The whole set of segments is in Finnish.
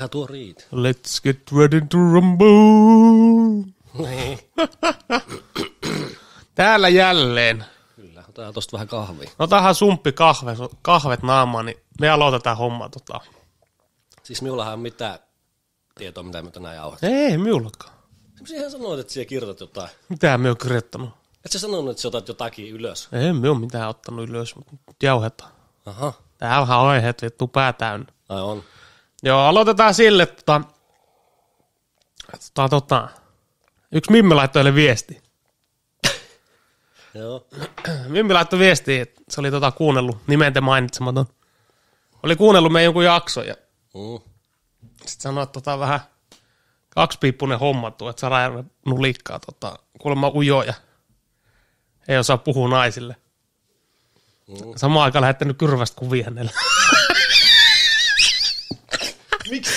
Eiköhän tuo riitä. Let's get ready to rumble. Niin. Täällä jälleen. Kyllä, otetaan tosta vähän kahvia. Otahan sumppi kahvet naamaan, niin me aloitetaan homma Siis minullahan on mitään tietoa, mitä me tänään jauhat. Ei, minullakaan. Sinähän sanoit, että siellä kirjoitat jotain. Mitä me oon kirjoittanut? Et sä sanonut, että sä otat jotakin ylös? Ei me oon mitään ottanut ylös, mutta nyt jauhetaan. Aha. Täällähän on aiheet vittu pää täynnä. Ai on. Joo, aloitetaan sille, että yksi Mimmi laittoi meille viesti. Joo. Mimmi laittoi viestiä, että se oli kuunnellut, nimenten mainitsematon. Oli kuunnellut meidän jonkun jakson ja sitten sanoi, että vähän kaksipiippunen homma tuo, että Sarajärven nulikkaa kuulemma ujoja. Ei osaa puhua naisille. Samaan aikaan lähettänyt Kyrvästä kuvia hänelle. Miksi?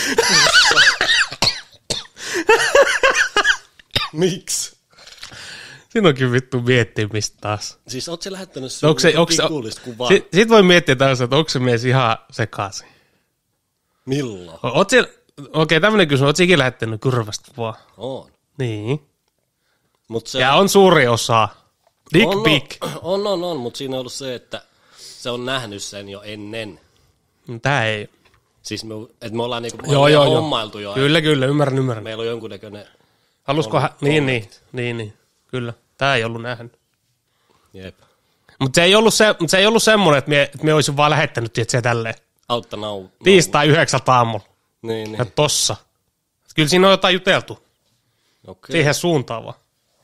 Miksi? Siinä onkin vittu miettimistä taas. Siis oot sä lähettänyt pikullista kuvaa? Sit voi miettiä taas, että onko se mies ihan sekaisin. Milloin? Okei, tämmönen kysymys. Oot sä ikinä lähettänyt Kyrvästä kuvaa? On. Niin. Mut se Ja on suuri osa. Dick pic. On, mutta siinä on ollut se, että se on nähnyt sen jo ennen. Tää ei. Siis me ollaan niinku hommailtu jo. Kyllä, ymmärrän. Meillä on jonkunnäköinen. Halusko Niin. Kyllä. Tää ei ollut nähnyt. Jep. Mutta se ei ollut semmoinen, että me olisin vaan lähettänyt tietysti tälleen. Autta Tiistai 9 aamulla. Niin. Ja tossa. Kyllä siinä on jotain juteltu. Okei. Siihen suuntaan vaan.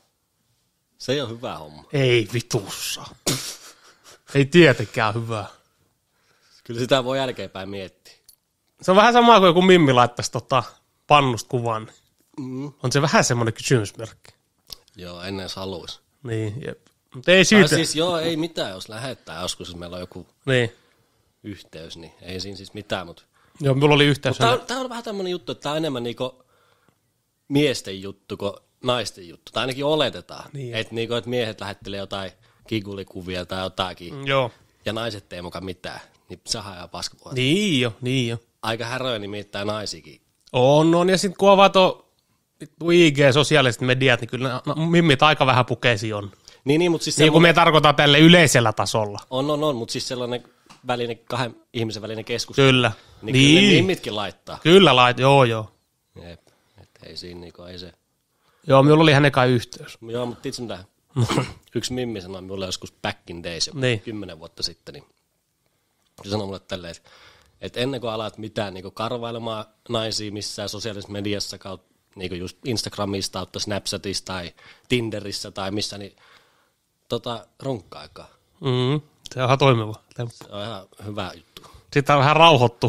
Se ei ole hyvä homma. Ei vitussa. Ei tietenkään hyvää. Kyllä sitä voi jälkeenpäin miettiä. Se on vähän sama kuin joku Mimmi laittaisi pannusta kuvan. On se vähän semmoinen kysymysmerkki. Joo, ennen jos haluaisi. Niin, jep. Mutta ei siitä. Siis ei mitään, jos lähettää joskus, jos meillä on joku yhteys, niin ei siinä siis mitään. Joo, mulla oli yhteys. Tämä on vähän tämmöinen juttu, että tämä on enemmän niinku miesten juttu kuin naisten juttu. Tai ainakin oletetaan, niin, että miehet lähettelee jotain kigulikuvia tai jotakin. Joo. Ja naiset ei mukaan mitään. Niin sehän on ihan paskapuolta. Niin jo. Aika häröä nimittäin naisikin. On. Ja sitten kun avaat IG, sosiaaliset mediat, niin kyllä mimmit aika vähän pukeisi on. Niin, mutta siis niin kuin me tarkoitan tälle yleisellä tasolla. On, mutta siis sellainen kahden ihmisen välinen keskustelu. Kyllä. Niin. Kyllä ne mimmitkin laittaa. Kyllä joo. Jep, että ei siinä ei se. Joo, minulla oli hänen kai yhteys. Joo, mutta tiedätkö mitä? Yksi mimmi sanoi minulle joskus back in days, 10 vuotta sitten, niin se sanoi mulle tälleen, että ennen kuin alat mitään niin karvailemaan naisia missään sosiaalisessa mediassa kautta, niin just Instagramista tai Snapchatissa tai Tinderissä tai missä, niin runkka-aikaa. Se on ihan toimiva temppu. Se on ihan hyvä juttu. Sitten on vähän rauhoittu.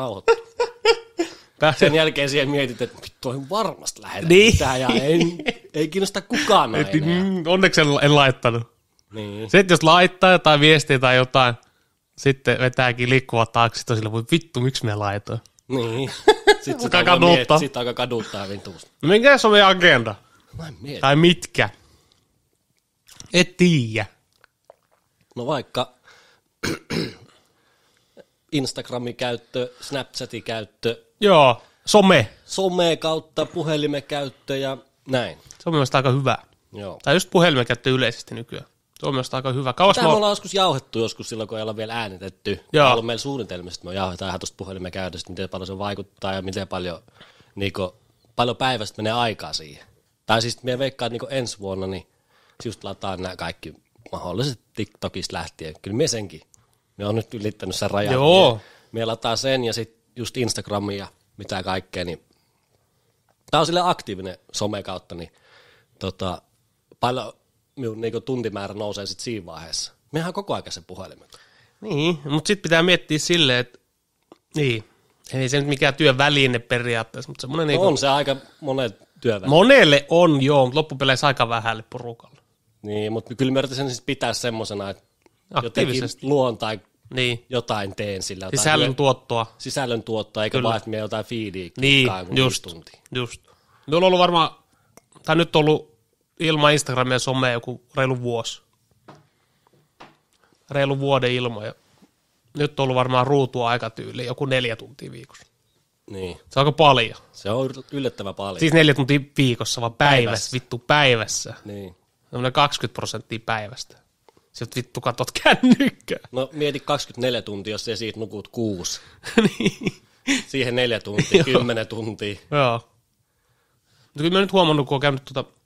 Sen jälkeen siihen mietit, että vittu on varmasti lähdetä mitään ja ei kiinnosta kukaan näin. Onneksi en laittanut. Niin. Sitten jos laittaa jotain viestiä tai jotain, sitten vetääkin liikkuvat taakse, sitten on sillä, voi vittu, miksi me laitoin? Niin. Sitten alkaa kaduttaa vintuusta. No minkä on meidän agenda? Mä tai mitkä? Et tiiä. No vaikka Instagramin käyttö, Snapchatin käyttö. Joo, Some kautta puhelimen käyttö ja näin. Se on mielestäni aika hyvä. Joo. Tai just puhelimen käyttö yleisesti nykyään. Se on mielestäni aika hyvä. Tämä me ollaan joskus jauhettu joskus silloin, kun ei olla vielä äänitetty. Joo. On ollut meillä suunnitelmista, että me jauhetaan ihan tuosta puhelimen käytöstä, miten paljon se vaikuttaa ja miten paljon, paljon päivästä menee aikaa siihen. Tai siis me veikkaan, että ensi vuonna, niin just lataan nämä kaikki mahdolliset TikTokista lähtien. Kyllä me senkin. Me on nyt ylittänyt sen rajan. Joo. Me lataa sen ja sitten just Instagramia ja mitä kaikkea. Niin tämä on silleen aktiivinen some kautta, niin paljon minun tuntimäärä nousee sitten siinä vaiheessa. Mehän koko ajan sen puhelimen. Niin, mutta sitten pitää miettiä silleen, että ei se nyt mikään työväline periaatteessa, mutta semmoinen no on se aika monelle työväline. Monelle on, joo, mutta loppupeleissä aika vähälle porukalle. Niin, mutta kyllä mä yritän siis pitää semmosena, että jotenkin luon tai jotain teen sillä. Sisällön tuottoa, eikä vaan, että me jotain feedia klikkaa tuntia. Just. Minulla on ollut varmaan, tai nyt on ollut ilman Instagramia ja somea joku reilu vuosi. Reilu vuoden ilman. Ja nyt on ollut varmaan ruutua aikatyyliin joku 4 tuntia viikossa. Niin. Se on aika paljon. Se on yllättävän paljon. Siis 4 tuntia viikossa, vaan päivässä. Vittu päivässä. Niin. Semmoinen 20% päivästä. Sitten vittu katot kännykkää. No mieti 24 tuntia, jos sä siitä nukut 6. Niin. Siihen 4 tuntia, 10 tuntia. Joo. Mutta kyllä mä nyt huomannut, kun on käynyt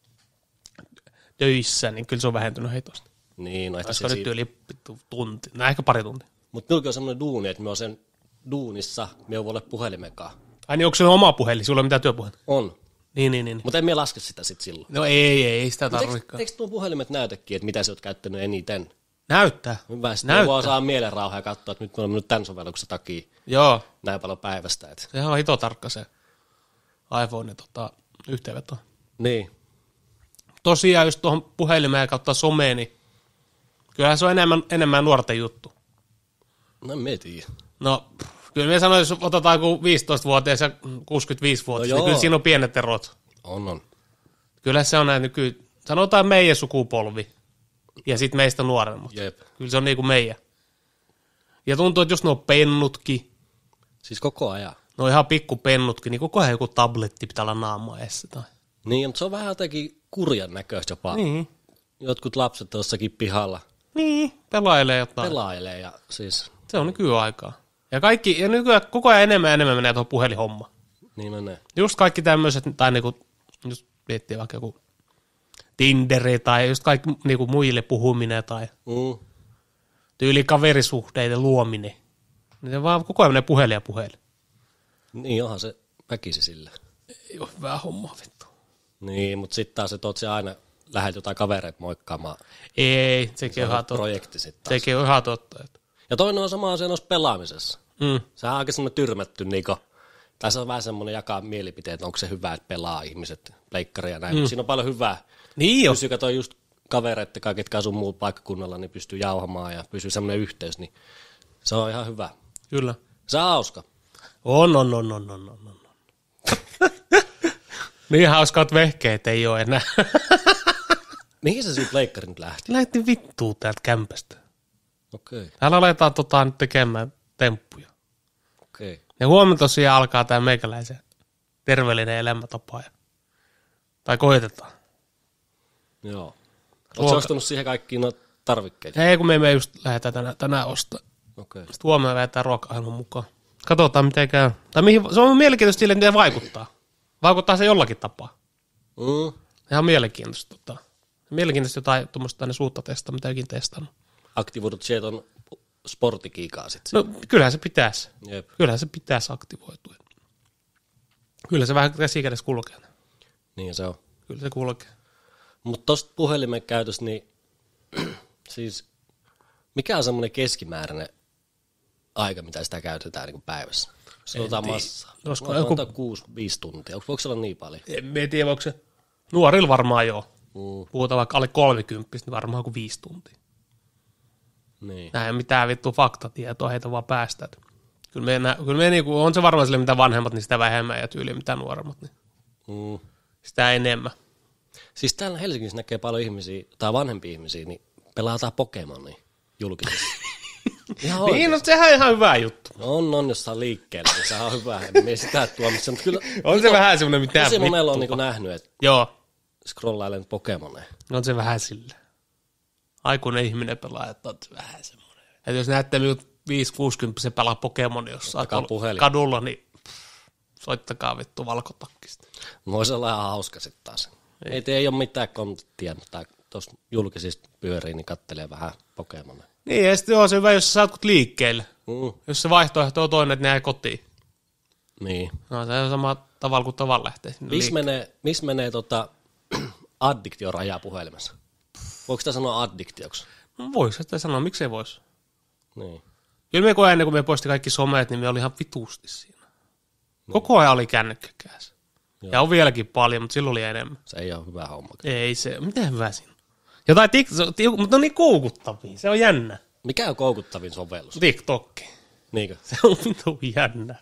töissä, niin kyllä se on vähentynyt heitosta. Niin, no ehkä Olisiko se nyt siitä. yli tunti? No ehkä pari tuntia. Mutta minullakin on semmoinen duuni, että me on sen duunissa, me ei voi olla puhelimenkaan. Ai niin, onko se oma puhelin? Sulla ei ole mitään työpuhelin? On. Niin. Mutta en me laske sitä sitten silloin. No ei sitä tarvitsekaan. Eikö tuon puhelimet näytäkin, että mitä sä oot käyttänyt eniten? Näyttää. Hyvä, sitten voi saa mielenrauhaa ja katsoa, että nyt me olemme nyt tämän sovelluksen takia Joo. näin paljon päivästä. Että. Sehän on hito tarkka se iPhone yhteenveto. Niin. Tosiaan just tuohon puhelimeen kautta someen, niin kyllähän se on enemmän nuorten juttu. No en tiedä. No, kyllä me sanoin, jos otetaan joku 15-vuotias ja 65-vuotias, No niin kyllä siinä on pienet erot. On. Kyllä se on näin nykyään. Sanotaan meidän sukupolvi ja sitten meistä nuoremmat. Jep. Kyllä se on niin kuin meidän. Ja tuntuu, että just nuo pennutkin, Siis koko ajan. no ihan pikkupennutkin, niin koko ajan joku tabletti pitää olla naamaa edessä. Tai. Niin, mutta se on vähän jotenkin kurjan näköistä jopa. Niin. Jotkut lapset tuossakin pihalla Niin, pelailee jotain. pelailee ja siis Se on nykyaikaa. Ja nykyään koko ajan enemmän menee tuohon puhelinhommaan. niin menee. Just kaikki tämmöiset, tai niinku, just miettii vaikka joku Tinderi tai just kaikki niinku muille puhuminen tai tyyli kaverisuhteiden luominen. Niin se vaan koko ajan menee puhelin. Niin onhan se väkisi sillä. Ei ole hyvää hommaa vittu. Niin, mutta sitten taas, että oot se aina lähdet jotain kavereita moikkaamaan. Ei, sekin on ihan totta. Projekti sitten taas. Sekin on ihan totta. Ja toinen on sama asia noissa pelaamisessa. Mm. Sehän on aika semmoinen tyrmätty, tai se on vähän semmoinen jakaa mielipiteet, että onko se hyvä, että pelaa ihmiset pleikkaria ja näin. Mutta siinä on paljon hyvää. Niin jo. Pysyy katsoa just kavereita, ketkä asuu muulla paikkakunnalla, niin pystyy jauhamaan ja pysyy semmoinen yhteys, niin se on ihan hyvä. Kyllä. Se on hauska. On. Niin hauskat vehkeet ei ole enää. Mihin se sun pleikkari nyt lähti? Lähti vittuun täältä kämpästä. Okei. Täällä aletaan nyt tekemään temppuja. Okei. Ja huomenna tosiaan alkaa tämä meikäläisen terveellinen elämäntapa. Tai koitetaan. Joo. Oletko ostanut siihen kaikkiin noita tarvikkeita? Ei, kun me emme just lähdetään tänään ostamaan. Okei. Sitten huomenna lähdetään ruoka-ohjelman mukaan. Katsotaan, miten käy. Tai mihin, se on mielenkiintoista sille, miten vaikuttaa. Vaikuttaa se jollakin tapaa. Ihan mielenkiintoista. Mielenkiintoista jotain tuommoista uutta testaa, mitä ikin testannut. Aktivoidut sieltä on sporttikiikaa sitten. No kyllähän se pitäisi. Jep. Kyllähän se pitäisi aktivoitua. Kyllä se vähän käsikädessä kulkee. Niin se on. Kyllä se kulkee. Mutta tuosta puhelimen käytöstä, niin siis mikä on semmoinen keskimääräinen aika, mitä sitä käytetään niin kuin päivässä? Se on jotain massaa. Olisiko joku 6-5 tuntia. Voiko se olla niin paljon? En tiedä, onko se nuorilla varmaan joo. Puhutaan vaikka alle 30, niin varmaan kuin 5 tuntia. Niin. Näin mitään vittu faktatietoa heitä vaan päästä. Kyllä me niinku, on se varmaan sille, mitä vanhemmat, niin sitä vähemmän ja tyyliä mitä nuoremmat, niin sitä enemmän. Siis täällä Helsingissä näkee paljon ihmisiä, tai vanhempia ihmisiä, niin pelataan Pokemonia julkisesti. Ihan Niin, no sehän on ihan hyvä juttu. On jossain liikkeellä, niin sehän on hyvä. En mie sitä tuomissa, mutta kyllä On se vähän semmoinen, mitä tosi monella on niin nähnyt, että Joo, scrollailen Pokemoneja. on se vähän sillä. Aikuinen ihminen pelaa, että on se vähän semmoinen. Että jos näette minut 5-60 pelaa Pokemon jossain kadulla, niin soittakaa vittu valkotakkista. Voisi olla ihan hauska sitten taas. Ei ole mitään kontenttia, mutta tuossa julkisista pyörii, niin kattelee vähän Pokemoneja. Niin, ja sitten se hyvä, jos sä saat liikkeelle. Jos se vaihtoehto on toinen, että ne jäi kotiin. Niin. No se on sama tavalla kuin tavan lähtee sinne Missä menee addiktioraja puhelimessa? Voiko sitä sanoa addiktioksi? No, voisi sitä sanoa, miksei voisi. Niin. Kyllä me ennen kuin me poisti kaikki someet, niin me oli ihan vitusti siinä. Koko ajan oli kännykkäkäs. Ja on vieläkin paljon, mutta silloin oli enemmän. Se ei ole hyvä homma. Ei se, mitä hyvä siinä. Jotain mutta on niin koukuttavia, se on jännä. Mikä on koukuttavin sovellus? TikTokki. Niinkö? Se on vittu jännä.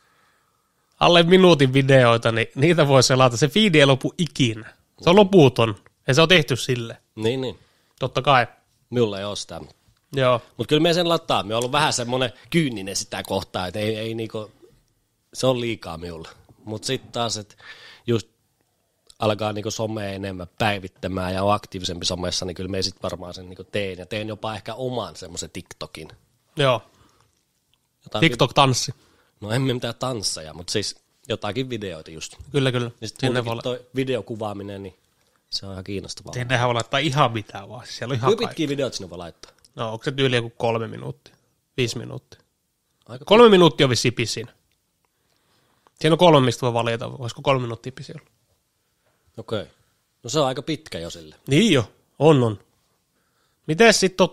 Alle minuutin videoita, niin niitä voi selata. Se feed ei lopu ikinä. Se on loputon. Ja se on tehty sille. Niin. Totta kai. Minulla ei ole sitä. Joo. Mutta kyllä me sen lataa. Me on ollut vähän semmoinen kyyninen sitä kohtaa, että ei niinku se on liikaa minulle. Mutta sitten taas, että just alkaa niinku somea enemmän päivittämään ja on aktiivisempi somessa, niin kyllä me sitten varmaan sen niinku teen. Ja teen jopa ehkä oman semmoisen TikTokin. Joo. TikTok-tanssi. No en mitään tansseja, mutta siis jotakin videoita just. Kyllä. Ja sitten toi videokuvaaminen, niin se on ihan kiinnostavaa. Sinnehän voi laittaa ihan mitään vaan. Siellä on ihan kuinka pitkiä videoita sinne voi laittaa? No onko se tyyli joku 3 minuuttia? 5 minuuttia? 3 minuuttia on vissiin pisin. Siinä on 3, mistä voi valita. Olisiko 3 minuuttia pisin olla? Okei. No se on aika pitkä jo sille. Niin jo, on. Miten sitten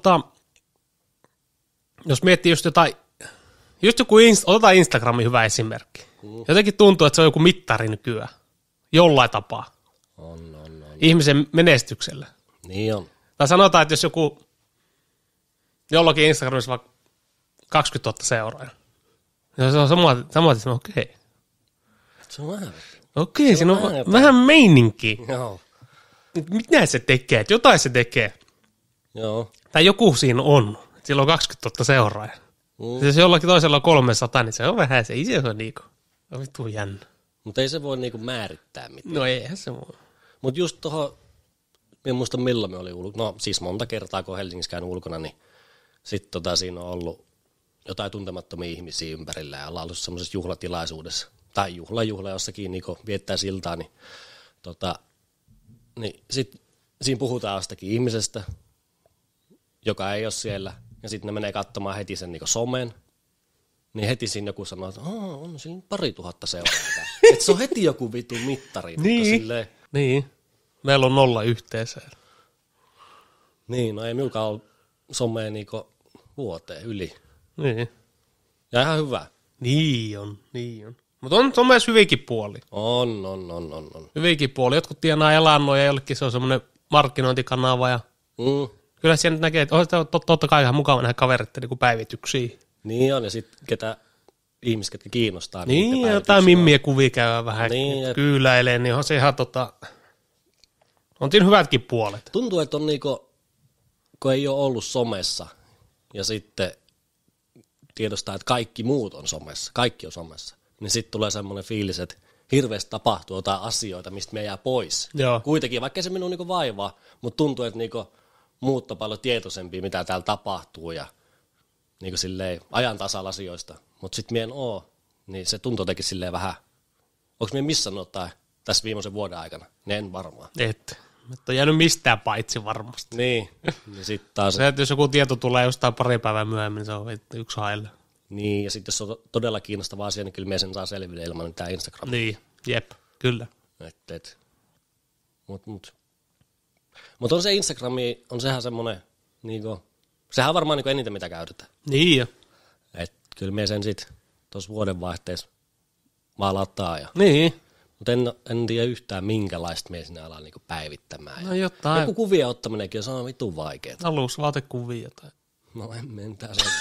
jos miettii just jotain, just joku, otetaan Instagramin hyvä esimerkki. Jotenkin tuntuu, että se on joku mittari nykyään. Jollain tapaa. On. Ihmisen menestyksellä. Niin on. Tai sanotaan, että jos jollakin Instagramissa vaikka 20 000 seuraajaa. Ja se on samaten, okei. Se on vähän. Okei, siinä on vähän meininkiä. Joo. Mitä se tekee? Jotain se tekee. Joo. Tai joku siinä on. Sillä on 20 000 seuraajaa. Jos jollakin toisella on 300, niin se on vähän se. Se on niinku, on vittu jännä. Mutta ei se voi niinku määrittää mitään. No eihän se voi. Mutta just tuohon, en muista milloin me oli ulkona, no siis monta kertaa kun Helsingissä käynyt ulkona, niin sitten siinä on ollut jotain tuntemattomia ihmisiä ympärillä ja ollaan ollut semmoisessa juhlatilaisuudessa. Tai juhla jossakin niin viettää siltaa, niin sitten siinä puhutaan jostakin ihmisestä, joka ei ole siellä, ja sitten ne menee katsomaan heti sen niin somen, niin heti siinä joku sanoo, että on siinä 2000 seuraajaa. Että se on heti joku vitu mittari. Niin, meillä on 0 yhteensä. Niin, no ei minullakaan ole somea niinku vuoteen yli. Niin. Ja ihan hyvä. Niin on. Mutta on somessa hyvinkin puoli. On. Hyvinkin puoli. Jotkut tienaa elannoja ja jollekin se on semmoinen markkinointikanava. Ja kyllä siellä nyt näkee, että on totta kai ihan mukava nähdä kavereiden niin päivityksiä. Niin on, ja sitten ihmiset, ketkä kiinnostaa. Niin, ja jotain mimmiä kuvia käydään vähän kyyläilee, niin on se ihan on siinä hyvätkin puolet. Tuntuu, että on niinku, kun ei ole ollut somessa, ja sitten tiedostaa, että kaikki muut on somessa, kaikki on somessa, niin sitten tulee semmoinen fiilis, että hirveästi tapahtuu jotain asioita, mistä me jää pois. Joo. Kuitenkin, vaikka se minun niinku vaivaa, mutta tuntuu, että niinku muut on paljon tietoisempia, mitä täällä tapahtuu, ja niinku silleen ajan tasalla asioista. Mutta sitten mie en oo, niin se tuntuu jotenkin silleen vähän, onko mie missannut jotain tässä viimeisen vuoden aikana? Ne en varmaan. Et on jäänyt mistään paitsi varmasti. Niin sitten taas. Se, että jos joku tieto tulee jostain pari päivää myöhemmin, se on yksi haille. Niin, ja sitten jos on todella kiinnostava asia, niin kyllä me sen saa selville ilman mitään Instagramia. Niin, jep, kyllä. Mutta on se Instagrami, on sehän semmoinen, niinku, sehän on varmaan niinku eniten mitä käytetään. Niin jo. Et kyllä me sen sitten tuossa vuodenvaihteessa maalataan. Niin. Mutta en tiedä yhtään minkälaista me sinä alaa niinku päivittämään. No jotain. Joku kuvia ottaminenkin on vitun vaikeaa. Alusvaatekuvia tai. No en mentää sen.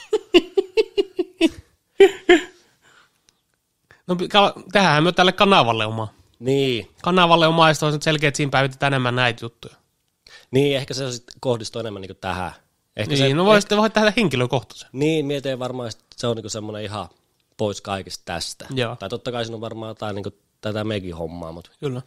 No tehdään me tälle kanavalle omaa. Niin. Kanavalle omaa, ja sitten on selkeä, että siinä päivitetään enemmän näitä juttuja. Niin, ehkä se sitten kohdistuu enemmän niinku tähän. Ehkä niin, se, no voi sitten tehdä henkilökohtaisen. Niin, mietin varmaan, että se on niinku semmoinen ihan pois kaikista tästä. Joo. Tai totta kai siinä on varmaan jotain niinku tätä mekin hommaa, mutta kyllä.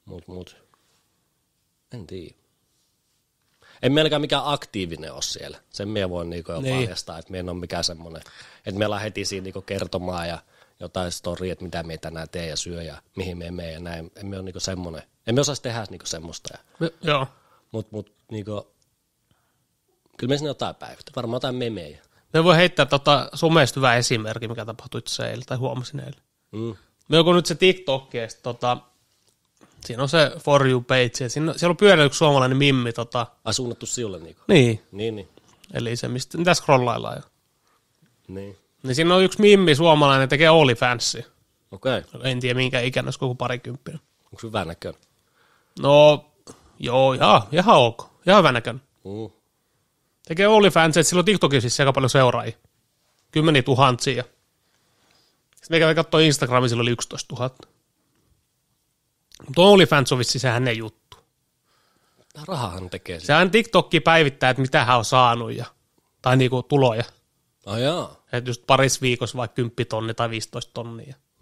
En tiedä. En meilläkään mikään aktiivinen ole siellä. Sen me voin niinku jo paljastaa, että me en ole mikään semmoinen, että me ollaan heti siinä niinku kertomaan ja jotain storia, että mitä me tänään teen ja syö ja mihin me mene ja näin. Emme ole niinku semmoinen, emme osaisi tehdä niinku semmoista. Joo. Mut niinku, kyllä me sinne jotain päivitä, varmaan jotain memejä. Me voi heittää somesta hyvä esimerkki, mikä tapahtui itse eilen tai huomasin eilen. Me onko nyt se TikTok ja siinä on se For You page ja siellä on pyörinyt yksi suomalainen mimmi. Suunnattu sinulle niinku? Niin. Eli se, mitä scrollaillaan jo. Niin siinä on yksi mimmi suomalainen, tekee OnlyFansia. Okei. En tiedä minkä ikäinen, olisiko joku 20. Onko se hyvä näköinen? No, joo, ihan ok. Ihan hyvä näköinen. Tekee OnlyFansia, että sillä on TikTokissa siis aika paljon seuraajia. 10 000. Sitten me kävi katsoa Instagramissa, sillä oli 11 000. Mutta OnlyFans on vissiin se hänen juttu. Rahahan tekee sitä. Sehän TikTokki päivittää, että mitä hän on saanut tai niinku tuloja. Jaa. Että just parissa viikossa vaikka 10 000 tai 15 000.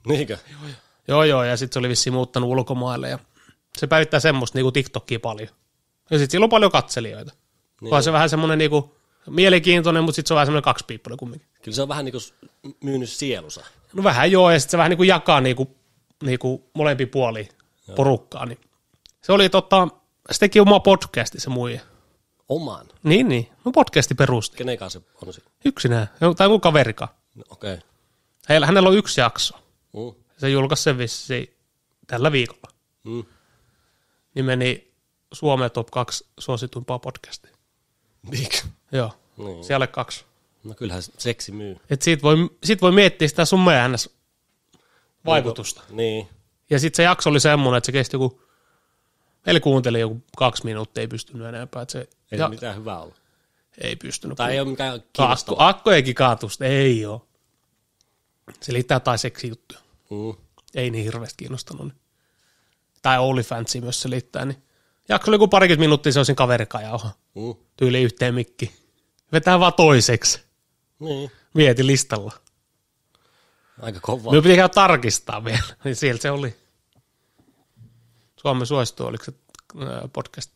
Niinkö? Joo, ja sitten se oli vissiin muuttanut ulkomaille ja se päivittää semmoista niinku TikTokia paljon. Ja sitten sillä on paljon katselijoita. Niin. Vaan se vähän semmoinen niinku mielenkiintoinen, mutta sitten se on vähän semmoinen kaksipiippunen kumminkin. Kyllä se on vähän niinku myynyt sielunsa. No vähän joo, ja sitten se vähän niinku jakaa niinku molempi puoli porukkaa. Niin. Se oli se teki oma podcasti se muija. Oman? Niin. No podcasti perusti. Kenen kanssa se on se? Yksinään. Tai mun kaverikaan. No, okei. Okay. Hänellä on 1 jakso. Se julkaisi sen vissiin tällä viikolla. Niin meni Suomen top 2 suosituimpaa podcastia. Mikä? Joo, niin. siellä 2. No kyllähän seksi myy. Et sit voi miettiä sitä sun meidän vaikutusta. Niin. Ja sitten se jakso oli semmoinen, että se kesti meillä kuunteli joku 2 minuuttia, ei pystynyt enempää. Että se, ei se mitään hyvää ollut. Ei pystynyt. Tai ei ole mikään kiinnostavaa. Akkojenkin kaatusta, ei ole. Se liittää tai seksijuttuja. Ei niin hirveästi kiinnostanut. Tai OnlyFansia myös se liittää. Niin. Jakso oli joku 20 minuuttia, se olisin kaverikaan jauha. Tyyli yhteen mikki. Vetää vaan toiseksi. Niin. Mieti listalla. Aika kovaa. Me piti käydä tarkistaa vielä. Niin sieltä se oli. Suomen suosittu, oliko se podcast?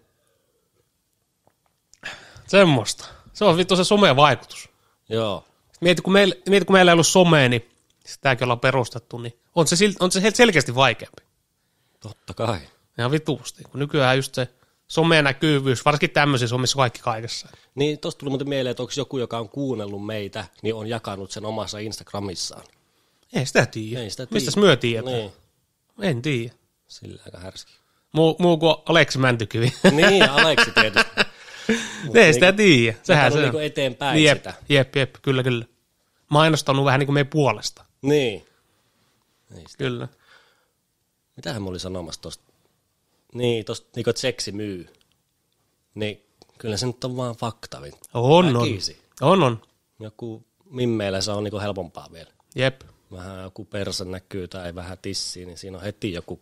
Semmoista. Se on vittu se someen vaikutus. Joo. Mieti, kun meillä ei ollut somea, niin sitäkin ollaan perustettu, niin on se selkeästi vaikeampi. Totta kai. Ihan vituusti. Kun nykyään just se someen näkyvyys, varsinkin tämmöisissä omissa kaikki kaikessa. Niin, tosta tuli muuten mieleen, että onko joku, joka on kuunnellut meitä, niin on jakanut sen omassa Instagramissaan. Ei sitä tiedä. Ei sitä tiedä. Mistäs myö tiedetään? Niin. En tiedä. Sillä aika härski. Muu kuin Aleksi Mäntykivi. Niin, Aleksi tietysti. Ei sitä tiedä. Sehän se on. Niinku eteenpäin sitä. Jep, kyllä. Mainostanut vähän niin kuin meidän puolesta. Niin. Kyllä. Mitähän mä olin sanomassa tosta? Niin, tosta niinku, että seksi myy. Niin, kyllä se nyt on vaan fakta. On. Joku mimmeillä se on niinku helpompaa vielä. Jep. Vähän joku persa näkyy tai vähän tissiä, niin siinä on heti joku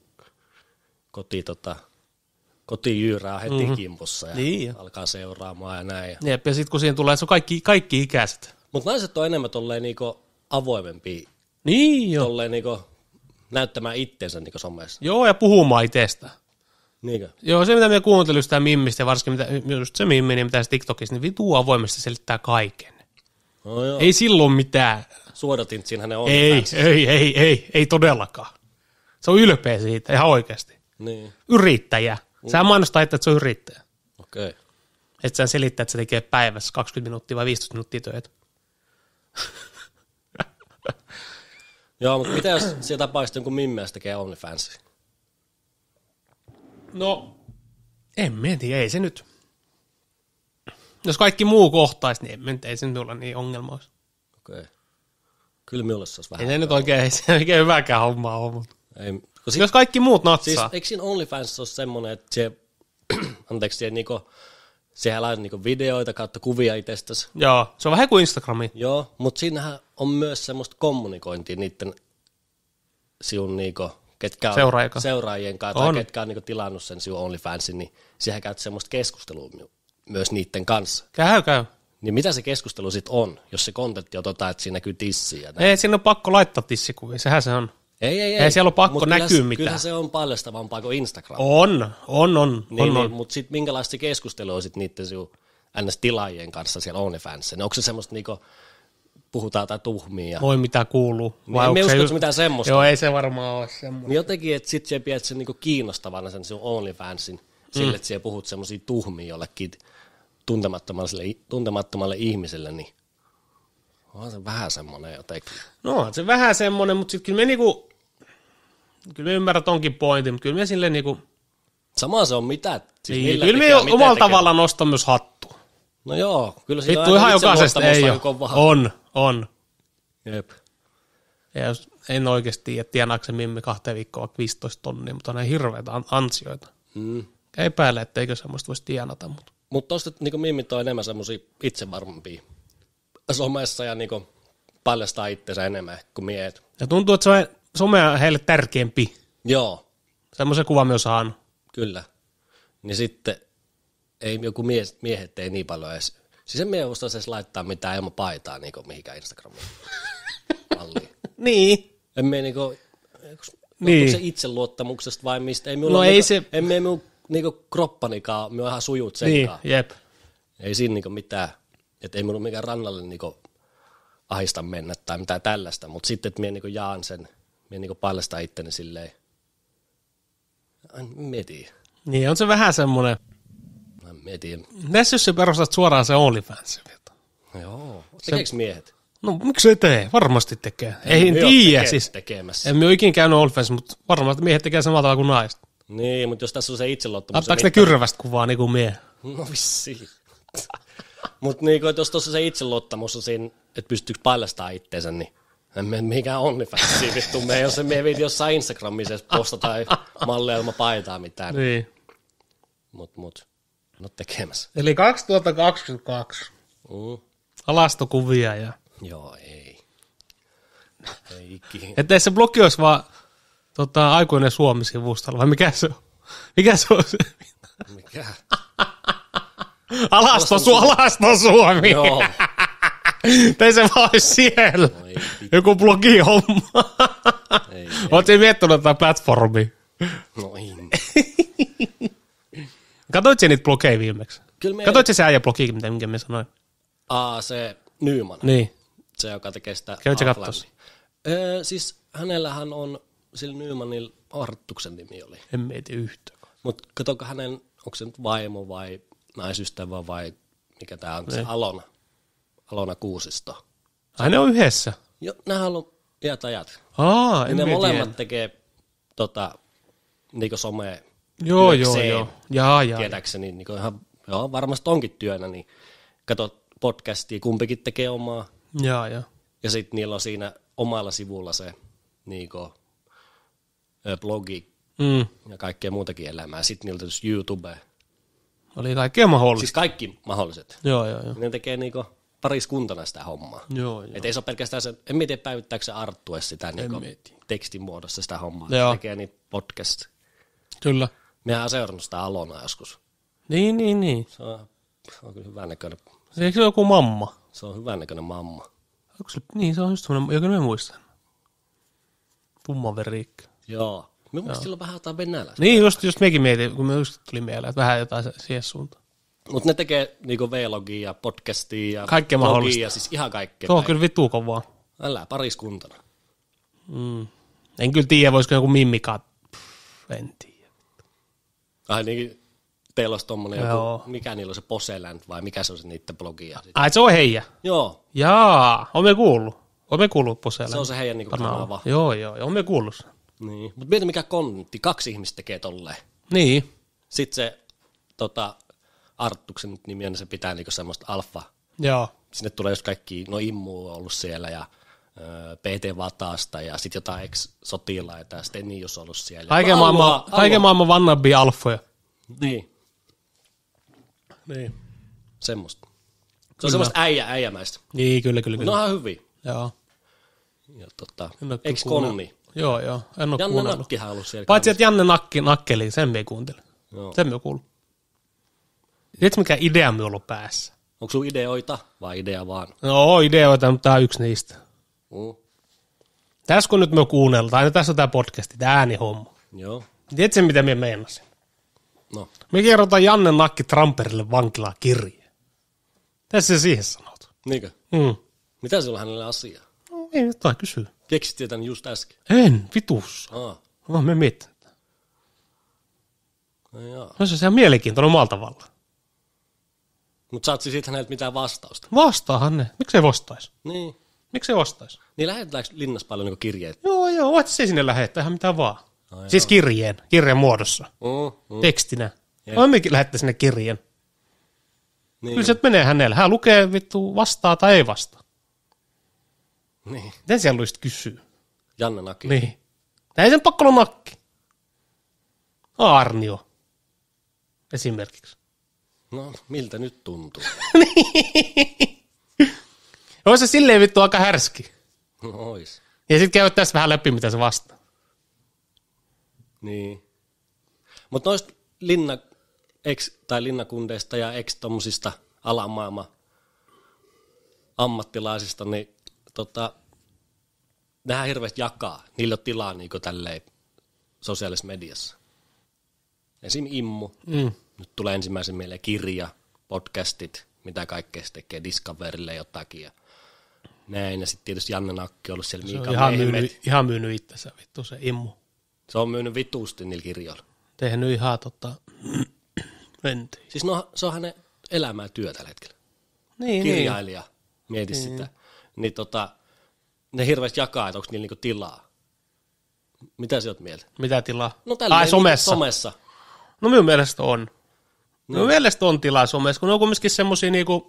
kotijyyrää on heti kimpussa ja niin. alkaa seuraamaan ja näin. Jep, ja sitten kun siihen tulee, se on kaikki ikäiset. Mutta naiset on enemmän tolleen niinku avoimempia. Niin jo. Tolleen niinku näyttämään itsensä niinku somessa. Joo, ja puhumaan itsestä. Niinkö? Joo, se mitä me kuuntelin sitä mimmistä ja varsinkin just se mimmi, niin mitä se TikTokissa, niin vituu avoimesti selittää kaiken. No joo. Ei silloin mitään. Suodatin siinä hänen on. Ei todellakaan. Se on ylpeä siitä, ihan oikeasti. Niin. Yrittäjä. Sehän mainostaa, että se on yrittäjä. Okei. Että sä selittää, että se tekee päivässä 20 minuuttia vai 15 minuuttia töitä. Joo, mutta mitä jos siellä tapauksessa jonkun mimmeä tekee OnlyFansia? No, en tiedä, ei se nyt. Jos kaikki muu kohtaisi, niin ei se nyt ole niin ongelma olisi. Okei. Kyllä minulle se olisi vähän. Ei se nyt oikein hyväkään hommaa ole. Ei, jos kaikki muut natsaa. Siis eikö siinä OnlyFans ole semmoinen, että siellä laitat niinku videoita kautta kuvia itsestäsi? Joo, se on vähän kuin Instagrami. Joo, mutta siinähän on myös semmoista kommunikointia niiden sinun niinku, ketkä on seuraajien kanssa tai ketkä on niinku tilannut sen sinun OnlyFansin, niin siihen käyt semmoista keskustelua myös niiden kanssa. Käy. Niin mitä se keskustelu sitten on, jos se kontentti on että siinä näkyy tissiä? Ei, siinä on pakko laittaa tissikuvia, sehän se on. Ei siellä on pakko näkyä mitään. Kyllähän se on paljastavampaa kuin Instagram. On. Mutta sitten minkälaista se keskustelu on sitten niiden NS-tilaajien kanssa siellä OnlyFansissa? Onko se semmoista niinku, puhutaan jotain tuhmia? Voi mitä kuuluu. Niin, me usko, mitään semmoista. Joo, ei se varmaan ole semmoista. Niin jotenkin, että sitten siellä pidät sen niinku kiinnostavana sen sun OnlyFansin sille, että siellä puhut semmoisia tuhmia jollekin tuntemattomalle ihmiselle, niin on se vähän semmoinen jotenkin. No, se vähän semmoinen, mutta sitten kyllä me ymmärrät onkin pointin, mutta kyllä me silleen niinku. Sama se on mitä. Siis niin, kyllä me omalla tavalla nostan myös hattua. No joo, kyllä sitä vittu ihan jokaisesta ei ole. On. Jep. Ja jos en oikeasti tiedä, tienaako se mimmi 2 viikkoa vaikka 15 tonnia, mutta on näin hirveitä ansioita. Epäile, etteikö semmoista voisi tienata. Mutta tuosta niinku mimmit on enemmän semmoisia itsevarmampia somessa ja niinku paljastaa itsensä enemmän kuin miehet. Ja tuntuu, että some on heille tärkeämpi. Joo. Semmoisen kuvan myös saanut. Kyllä. Niin sitten ei joku miehet ei niin paljon edes. Siis en miehusta edes laittaa mitään ilman paitaa niin mihinkään Instagramiin. Niin. En me niinku, niin. se itseluottamuksesta vai mistä? Ei minulla no ei niinku, se... En me niinku kroppanikaan, me on ihan sujut senkaan. Niin, jep. Ei siinä niinku mitään, että ei minulla mikään rannalle niinku ahista mennä tai mitään tällaista, mutta sitten, että minä niinku jaan sen, minä niinku paljastan itteni silleen, en tiedä. Niin, on se vähän semmoinen. En tiedä. Tässä jos sä perustat suoraan se OnlyFans. Joo, tekeekö miehet? No miksi ei tee? Varmasti tekee. Ei tiedä siis. Tekemässä. En ole ikinä käynyt OnlyFans, mutta varmasti miehet tekee samalla tavalla kuin naiset. Niin, mutta jos tässä on se itseluottamus. Ottaako ne kyrvästä kuvaa niin kuin mie? No vissiin. Mutta niinku, jos tuossa se itseluottamus on siinä, että pystyykö paljastamaan itteensä, niin en mene mikään OnlyFansiin vittu. Me ei ole se, me viiti jossain Instagramissa posta tai mallia ilman paitaa mitään. Niin. Mut. No tekemässä. Eli 2022. Alastokuvia ja... Joo, ei. Ei ikinä. Että se blogi olisi vaan aikuinen Suomi-sivustalla, vai mikä se on? Mikä se on se? Mikä? Alasto Suomi. Joo. Tai se vaan olisi siellä. No, joku blogi-homma. Ei. Oletko miettinyt jotain platformia? No ei. Katoit sä niitä blogeja viimeksi? Katoit se äijä blogi, minkä mä sanoin? Se Nyman. Niin. Se, joka tekee sitä. Käytkö katsoa? Siis hänellähän on, sillä Nymanilla Arttuksen nimi oli. En mieti yhtään. Mutta katsokaa hänen, onko se nyt vaimo vai naisystävä vai mikä tää on, se Niin. Alona Kuusisto. Ai ne on yhdessä? Joo, nehän on ollut iät ajat. En Ne mieti molemmat en. tekee niinku somea. Joo. Jaa. Tietääkseni, niin ihan, joo, varmasti onkin työnä, niin kato podcastia, kumpikin tekee omaa. Jaa. Ja sitten niillä on siinä omalla sivulla se niinku, blogi ja kaikkea muutakin elämää. Sitten niillä on YouTube. Oli kaikkea mahdollista. Siis kaikki mahdolliset. Joo. Ne tekee niinku pariskuntana sitä hommaa. Joo. Et ei se ole pelkästään se, en tiedä päivittääkö se Arttu edes sitä niinku tekstin muodossa sitä hommaa. Joo. Se tekee niitä podcast. Kyllä. Mehän on seurannut sitä Alonaa joskus. Niin. Se on kyllä hyvän näköinen. Eikö se ole joku mamma? Se on hyvän näköinen mamma. Onko se, niin, se on just semmoinen, joka mä muistan. Pummaveriikka. Joo. Me muistin silloin vähän jotain venäläistä. Niin, just mekin mietin, kun me just tuli mieleen, että vähän jotain siihen suuntaan. Mutta ne tekee niinku vlogia ja podcastia ja Kaikkea blogia mahdollista. ja siis ihan kaikkea. Tuo on kyllä vittu kovaa. Älä, pariskuntana. En kyllä tiedä, voisiko joku mimmikaan. En tiedä. Ai niin, teillä olisi tommonen Joo. joku, mikä niillä on se Poseland vai mikä se on se niitten blogia. Ai, se on heijä. Joo, Jaa, on me kuullut Poselle. se on se heidän niinku kanava. Joo, on me kuullut sen. Niin. Mutta mieti mikä kontti, 2 ihmistä tekee tolleen. Niin. Sitten se Arttuksen nimi on, niin se pitää niinku semmoista alfa. Joo. Sinne tulee just kaikki, no Immu on ollut siellä ja PT Vataasta ja sitten jotain ex-sotilaita ja sitten Nius on ollut siellä. Kaiken maailman wannabe alfoja. Niin, Niin. semmoista. Se on semmoista äijämäistä. Niin, kyllä. Ne on ihan hyviä. Joo. Ja En oo eikö kuunnellut. Konni? Joo, en oo Janne kuunnellut. Nakkihan on ollut siellä. Paitsi, että Janne nakkeli, sen me ei kuuntele. Joo. Sen me kuullut. Tiedätkö, mikä idea me on ollut päässä? Onko sun ideoita vai idea vaan? No, ideoita, mutta tää on yksi niistä. Tässä kun nyt me kuunnellaan, aina tässä on tää podcasti, tää äänihomma. Joo. Tiedätkö, mitä me meinasin? No. Me kerrotaan Janne Nakki Tramperille vankilaa kirje. Tässä se siihen sanot. Niinkö? Mitä sulla hänelle asiaa? No, ei jotain kysyä. Keksit tän just äsken? En, vitussa. Aa. Me miettinyt. No joo. No se on ihan mielenkiintoinen omalla tavalla. Mut saat siis siitä häneltä mitään vastausta? Vastaahan ne. Miksei vastaisi? Niin. Miksei vastaisi? Niin lähetetäänkö linnassa paljon niinku kirjeitä? Joo, voit se sinne lähettää ihan mitä vaan. Siis kirjeen muodossa. Tekstinä. Vai mekin lähettää sinne kirjeen. Niin. Kyllä se menee hänelle. Hän lukee vittu vastaa tai ei vastaa. Niin. Miten siellä luisit kysyä? Janne Nakki. Niin. Ei sen pakko olla Nakki. Arnio. Esimerkiksi. No, miltä nyt tuntuu? Olisi se silleen vittu aika härski. No ois. Ja sit käy tässä vähän läpi, mitä se vastaa. Niin. Mutta noista linnakundeista ja tommosista alamaailman ammattilaisista, niin nehän hirveästi jakaa. Niillä on tilaa niinku tälleen sosiaalisessa mediassa. Esim. Immu. Nyt tulee ensimmäisen mieleen kirja, podcastit, mitä kaikkea se tekee, Discoverille jotakin. Ja näin, ja sitten tietysti Janne Nakki on ollut siellä Se on ihan myynyt itsensä vittu se Immu. Se on myynyt vituusti niillä kirjoilla. Tehnyt ihan Siis no, se on hänen elämää työ tällä hetkellä. Niin, kirjailija, mieti sitä. Niin ne hirveästi jakaa, että onko niillä niinku tilaa. Mitä sä oot mieltä? Mitä tilaa? No tälleen somessa. No minun mielestä on. Minun mielestä on tilaa somessa, kun ne on kumminkin semmosia niinku...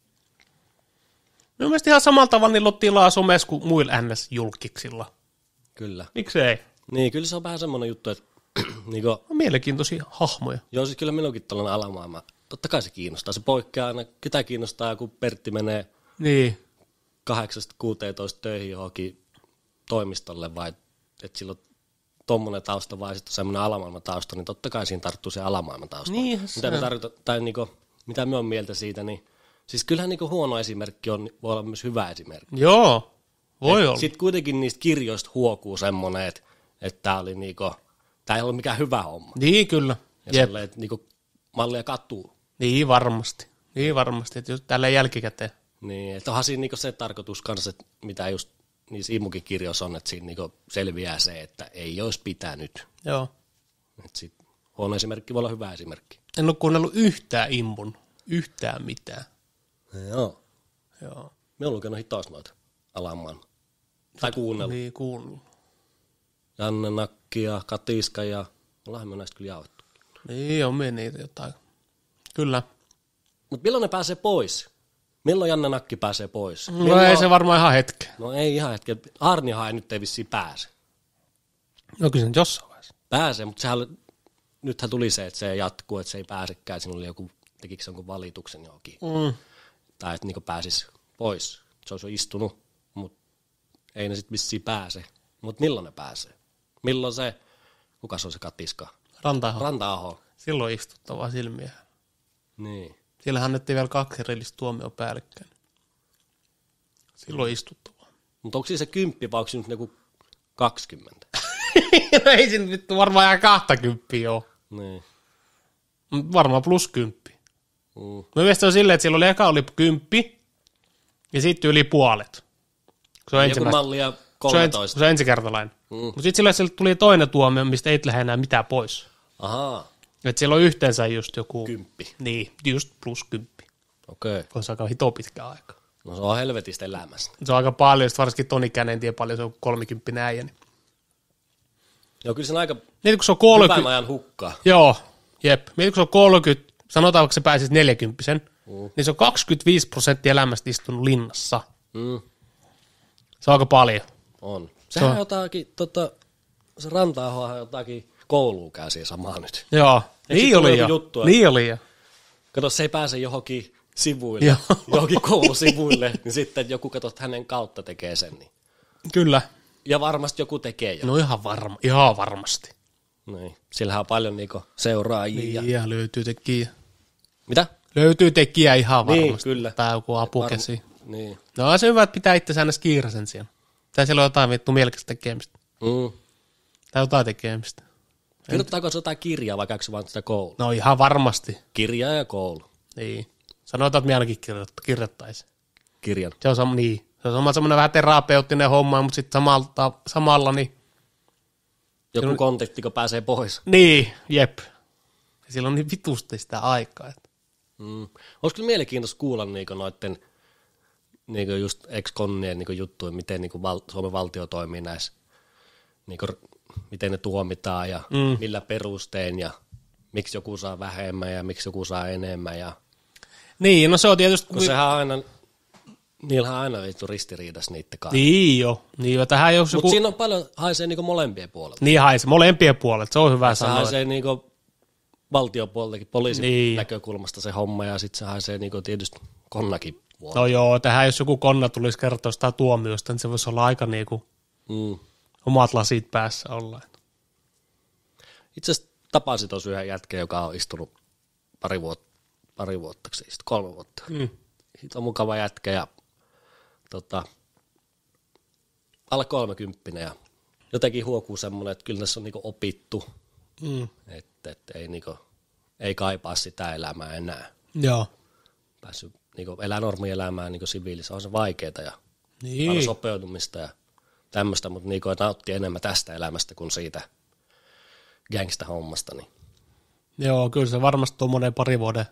Minun mielestä ihan samalla tavalla niillä on tilaa somessa kuin muilla NS-julkiksilla. Kyllä. Miksei? Niin, kyllä se on vähän semmoinen juttu, että niinku... On mielenkiintoisia hahmoja. Joo, siis kyllä minunkin tällainen alamaailma. Totta kai se kiinnostaa. Se poikkeaa aina, ketä kiinnostaa, kun Pertti menee 8-16 töihin johonkin toimistolle, vai että sillä on tommonen tausta vai sitten semmoinen alamaailman tausta, niin totta kai siinä tarttuu se alamaailman tausta. Niin, mitä me on mieltä siitä, niin siis kyllähän niinku huono esimerkki voi olla myös hyvä esimerkki. Joo, voi olla. Sitten kuitenkin niistä kirjoista huokuu semmoinen, että tää ei ollut mikään hyvä homma. Niin, kyllä. Ja sellainen, että niinku mallia katuu. Niin varmasti, että just tälleen jälkikäteen. Niin, että onhan siinä niinku se tarkoitus kanssa, että mitä just niissä Immukin kirjoissa on, että siinä niinku selviää se, että ei olisi pitänyt. Joo. Että sit huono esimerkki voi olla hyvä esimerkki. En ole kuunnellut yhtään mitään. Joo. Joo. Me on lukenut hitaas noita alamaailmaa. Tai kuunnellut. Niin, kuunnellut. Janne Nakki ja Katiska ja ollaan me näistä kyllä jauhettu. Niin, on me niitä jotain. Kyllä. Mutta milloin ne pääsee pois? Milloin Janne Nakki pääsee pois? No ei se varmaan ihan hetken. No ei ihan hetken. Arnihan ei nyt vissiin pääse. No kyllä se nyt jossain vaiheessa. Pääsee, mutta nythän tuli se, että se jatkuu, että se ei pääsekään. Siinä oli tekikö se jonkun valituksen johonkin. Tai että niinku pääsisi pois. Se olisi jo istunut, mutta ei ne sitten vissiin pääse. Mutta milloin ne pääsee? Milloin se, kuka se on se Katiska? Ranta-aho. Silloin istuttavaa silmiä. Niin. Siellähän annettiin vielä 2 erillistä tuomioon päällekkäin. Silloin istuttavaa. Mutta onko se 10 vai onko se nyt joku 20? No ei se nyt varmaan ihan 20 ole. Niin. Varmaan plus 10. Mä mielestäni on silleen, että silloin eka oli 10 ja sitten yli puolet. Se on joku mallia 13. Se on ensikertalainen. Mutta sitten silloin tuli toinen tuomio, mistä ei lähde enää mitään pois. Ahaa. Että siellä on yhteensä just joku... 10. Niin, just plus 10. Okei. On se aika hito pitkä aika. No se on helvetistä elämästä. Se on aika paljon, varsinkin Toni Känen tiedä paljon, se on 30 äijä. Niin. Joo, kyllä se on aika Mietin, kun se on 30... hyvän ajan hukkaa. Joo, jep. Mietin, kun se on 30, sanotaan, kun se pääsisi 40, niin se on 25% elämästä istunut linnassa. Se on aika paljon. On. Sehän on jotakin, se Ranta-ahohan jotakin kouluun käy siihen samaan nyt. Joo, niin oli jo. Niin oli jo. Kato, se ei pääse johonkin sivuille, johonkin koulusivuille, niin sitten joku katsot hänen kautta tekee sen. Niin. Kyllä. Ja varmasti joku tekee jo. No ihan varmasti. Niin. Sillähän on paljon niinku seuraajia. Niin, ja löytyy tekijä. Mitä? Löytyy tekijä ihan varmasti. Niin, kyllä. Tai joku apukesi. Niin. No on se hyvä, että pitää itse aina kiirasen siellä. Tai siellä on jotain vittu mielekästä tekemistä. Tai jotain tekemistä. Kirjoittaako se jotain kirjaa vai käykö se vaan sitä koulua? No ihan varmasti. Kirja ja koulu. Niin. Sanotaan, että minä ainakin kirjoittaisin. Kirjan. Se on niin. Se on semmoinen vähän terapeuttinen homma, mutta sitten samalla niin... Joku konteksti, kun pääsee pois. Niin, jep. Ja silloin niin vitusti sitä aikaa. Että. Olisi kyllä mielenkiintoista kuulla niinku noitten niinku just ex-konnien niinku juttuja, miten niinku Suomen valtio toimii näissä, niinku, miten ne tuomitaan ja millä perustein ja miksi joku saa vähemmän ja miksi joku saa enemmän. Ja... Niin, no se on tietysti... Kun sehän aina... Niillähän on aina vittu ristiriidassa niitten kanssa. Niin jo. Tähän jos Mutta siinä on paljon, haisee niinku molempien puolelta. Niin haisee, molempien puolelta, se on hyvä sanoa. Se haisee niinku valtion puoleltakin, poliisin näkökulmasta se homma, ja sitten se haisee niinku tietysti konnakin puolelta. No joo, tähän jos joku konna tulisi kertoa sitä tuomiosta, niin se voisi olla aika niinku omat lasit päässä olla. Itse asiassa tapasin tuossa yhden jätkän, joka on istunut pari vuotta, 3 vuotta. Siitä on mukava jätkä ja alle 30 ja jotenkin huokuu semmoinen, että kyllä tässä on niinku opittu, että ei, niinku, ei kaipaa sitä elämää enää. Joo. Päässyt niinku elää normielämää niinku siviilissä, on se vaikeaa ja Niin. paljon sopeutumista ja tämmöistä, mutta niinku nauttii enemmän tästä elämästä kuin siitä gangsta-hommasta. Niin. Joo, kyllä se varmasti tuommoinen pari vuoden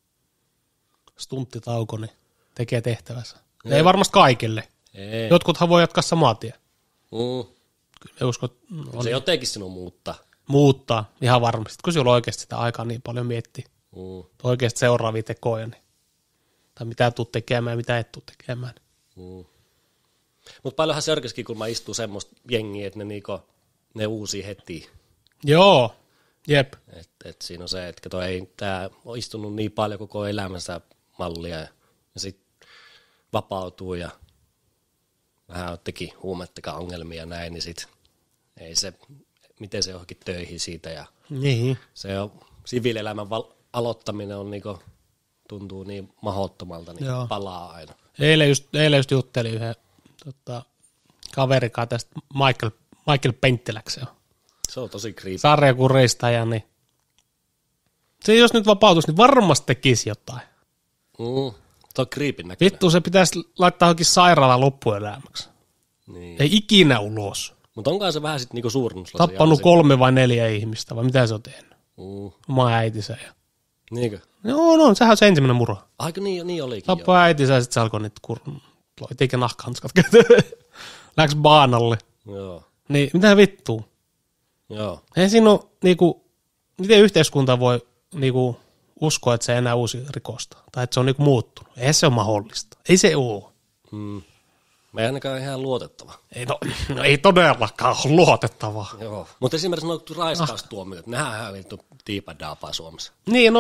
stunttitauko niin tekee tehtävänsä. Ei varmasti kaikille. Ei. Jotkuthan voi jatkaa samaa tien. Kyllä me uskon, että Se jotenkin sinun muuttaa ihan varmasti, kun sulla on oikeasti sitä aikaa niin paljon miettiä. Oikeasti seuraavia tekoja, niin, tai mitä tulet tekemään ja mitä et tule tekemään. Mutta paljonhan Sörkäskin, kun mä istuu semmoista jengiä, että ne uusii heti. Joo, jep. Et siinä on se, että kato, ei tää ole istunut niin paljon koko elämänsä mallia ja sitten vapautuu ja vähän teki huumettakaan ongelmia ja näin, niin sit ei se, miten se johonkin töihin siitä ja Niin. se on, siviilielämän aloittaminen on niinku, tuntuu niin mahdottomalta, niin Joo. palaa aina. Eilen just juttelin yhden kaverikaan tästä Michael Penttiläksi. Se on tosi creepy. Sarjakuristaja, niin se jos nyt vapautuisi, niin varmasti tekisi jotain. Se on creepin näköinen. Vittu, se pitäisi laittaa johonkin sairaalaan loppuelämäksi. Niin. Ei ikinä ulos. Mutta onkaan se vähän sitten niinku suurennuslasi. Tappanut 3 vai 4 ihmistä, vai mitä se on tehnyt? Oma äitinsä. Niinkö? No, sehän on se ensimmäinen murha. Aika niin olikin. Tappoi äitinsä ja sitten se alkoi niitä loit eikä nahkahanskat käytöön. Läks baanalle. Joo. Niin, mitä vittua? Joo. Ei siinä ole, niinku, miten yhteiskunta voi niinku, uskoa, että se ei enää uusi rikosta. Tai että se on niinku, muuttunut. Ei se ole mahdollista. Ei se ole. Mä ei ainakaan ihan luotettava. Ei todellakaan ole luotettavaa. Joo. Mutta esimerkiksi noita raiskaustuomiot, nehän ihan vittu tiipadaapaa Suomessa. Niin,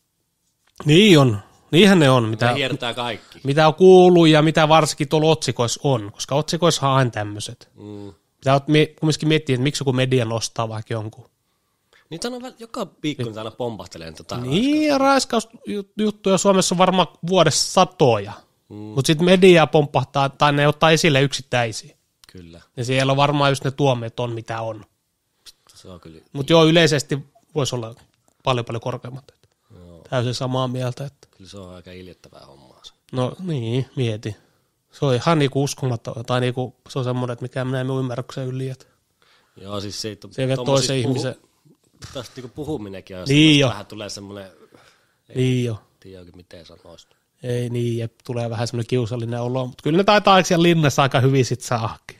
niin on. Niinhän ne on, Ne hiertää kaikki. mitä on kuullut ja mitä varsinkin tuolla otsikoissa on, koska otsikoissa on aina tämmöiset. Pitää kumminkin miettiä, että miksi joku media nostaa vaikka jonkun. Niitä on joka viikko aina pompahtelee tätä. Niin, ja raiskausjuttuja Suomessa on varmaan vuodessa satoja. Mutta sitten media pomppahtaa, tai ne ottaa esille yksittäisiä. Kyllä. Ja siellä on varmaan just ne tuomiot on, mitä on. Se on kyllä. Mutta joo, yleisesti voisi olla paljon korkeammat. Joo. Täysin samaa mieltä. Että. Kyllä se on aika iljettävää hommaa. No niin, mieti. Se on ihan niinku uskomatta, tai niinku, se on semmoinen, että mikä minä en ymmärryksen yli. Että joo, siis se vie toisen ihmisen. Tästä niinku puhuminenkin on, niin vähän tulee semmoinen, niin jo. tiedä oikein miten sanoisi. Ei niin, ja tulee vähän semmoinen kiusallinen olo, mutta kyllä ne taitaa siellä linnassa aika hyvin sit saakin.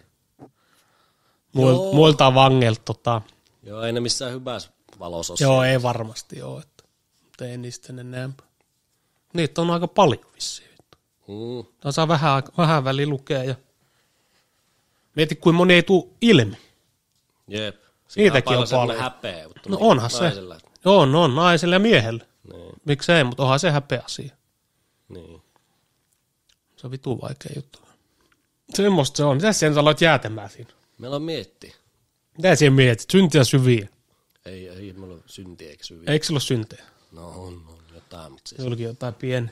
Muilta vangeilta. Joo, ei ne missään hyvässä valossa ole. Joo, ei varmasti joo, että mutta ei niistä enempää. Niitä on aika paljon vissiin. Tämä saa vähän väliin lukea ja mieti, kuin moni ei tule ilmi. Jep. Niitäkin on paljon. Häpeä, no onhan naisella. Se. On naiselle ja miehelle. Niin. Miksei, mutta onhan se häpeä asia. Niin. Se on vitun vaikea juttu. Semmosta se on. Mitä sen aloit jäätämään siinä? Meillä on mietti. Mitä siihen mietit? Syntiä syviä? Ei meillä ole syntiä eikä syviä. Eikö sillä ole syntejä? No on jotain. Mutta siis. Julki jotain pieni.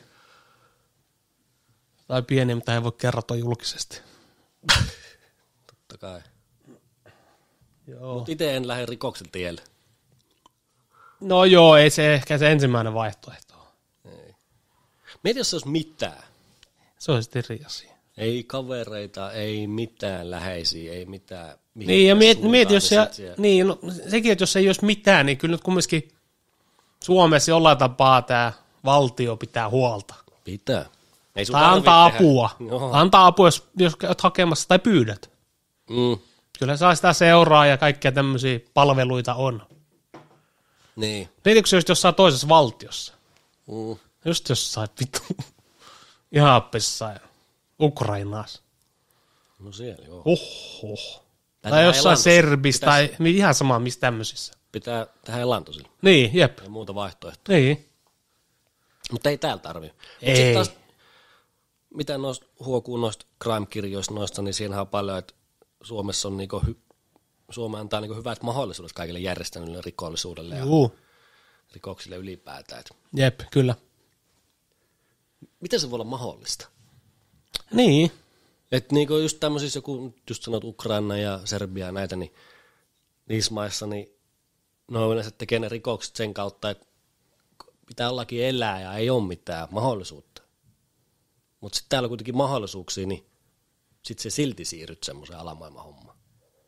Tai pieni, mitä ei voi kerrata julkisesti. Totta kai. Joo. Mutta itse en lähde rikoksen tielle. No joo, ei se ehkä se ensimmäinen vaihtoehto. Ei. Mieti, jos se olisi mitään. Se on sitten eri asia. Ei kavereita, ei mitään läheisiä, ei mitään. Niin, ja mieti jos se, niin, no, sekin, että jos ei olisi mitään, niin kyllä nyt kumminkin Suomessa jollain tapaa tämä valtio pitää huolta. Pitää. Ei tai antaa apua. Joo. Antaa apua, jos olet hakemassa tai pyydät. Kyllä saa sitä seuraa ja kaikkia tämmöisiä palveluita on. Niin. Mietitkö se just jossain toisessa valtiossa? Just jossain vittu Jaapissa Ukrainassa. No siellä joo. Oho. Tai jossain Serbistä tai ihan sama missä tämmöisissä. Pitää tehdä elantoisilla. Niin, jep. Ja muuta vaihtoehtoa. Niin. Mutta ei täällä tarvitse. Ei. Sitten taas, mitä huokuu noista crime-kirjoista noista, niin siinähän on paljon, että Suomessa on niinku Suomi antaa niinku hyvät mahdollisuudet kaikille järjestäneille rikollisuudelle ja rikoksille ylipäätään. Jep, kyllä. Miten se voi olla mahdollista? Niin. Että niinku just tämmöisissä, joku just sanot Ukraina ja Serbia ja näitä, niin niissä maissa, niin ne on yleensä tekee ne rikokset sen kautta, että pitää ollakin elää ja ei ole mitään mahdollisuutta. Mutta sitten täällä on kuitenkin mahdollisuuksia, niin sitten se silti siirryt semmoiseen alamaailman hommaan.